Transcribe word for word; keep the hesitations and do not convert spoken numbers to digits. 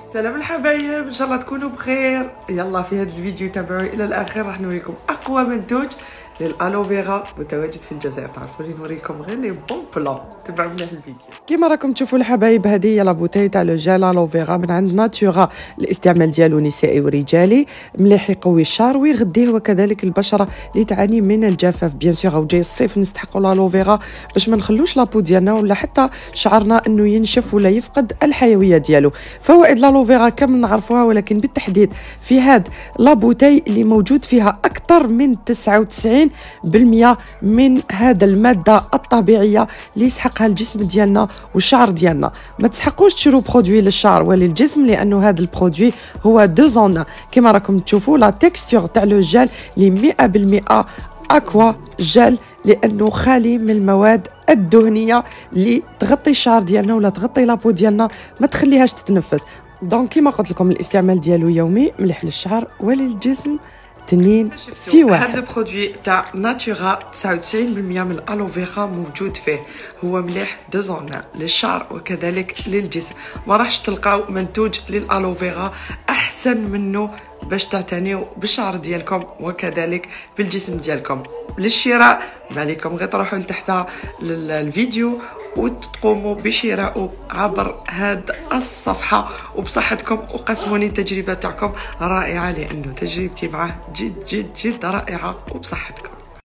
سلام الحبايب، ان شاء الله تكونوا بخير. يلا في هذا الفيديو تابعوا الى الاخر، راح نوريكم اقوى منتوج للالوفيرا متواجد في الجزائر. تعرفوني نوريكم غير لي بون بلان. تبعوا مليح الفيديو. كيما راكم تشوفوا الحبايب، هذه هي لا بوتاي تاع لو جيل الوفيرا من عند ناتورا. الاستعمال ديالو نسائي ورجالي، مليح يقوي الشعر ويغذيه وكذلك البشره اللي تعاني من الجفاف. بيان سور جاي الصيف نستحقوا الالوفيرا باش ما نخلوش لابو ديالنا ولا حتى شعرنا انه ينشف ولا يفقد الحيويه ديالو. فوائد الالوفيرا كامل نعرفوها، ولكن بالتحديد في هاد لا بوتاي اللي موجود فيها اكثر من تسعة وتسعين بالمئة من هذا الماده الطبيعيه اللي يسحقها الجسم ديالنا والشعر ديالنا. ما تسحقوش تشرو برودوي للشعر وللجسم، لانه هذا البرودوي هو دو زون. كما راكم تشوفوا لا تكستور تاع لو جيل اللي مئة بالمئة اكوا جيل، لانه خالي من المواد الدهنيه اللي تغطي الشعر ديالنا ولا تغطي لابو ديالنا، ما تخليهاش تتنفس. دونك كما قلت لكم الاستعمال ديالو يومي، مليح للشعر وللجسم، تنين في واحد. هذا البرودوي تاع ناتورا تسعة وتسعين بالمئة من الالوفيرا موجود فيه، هو مليح دو زون للشعر وكذلك للجسم. ما راحش تلقاو منتوج للالوفيرا احسن منه باش تعتنيو بالشعر ديالكم وكذلك بالجسم ديالكم. للشراء ما عليكم غير تروحوا لتحت الفيديو وتقوموا بشرائه عبر هاد الصفحه وبصحتكم، وقسموني التجربه تاعكم رائعه، لانه تجربتي معه جد جد جد رائعه وبصحتكم.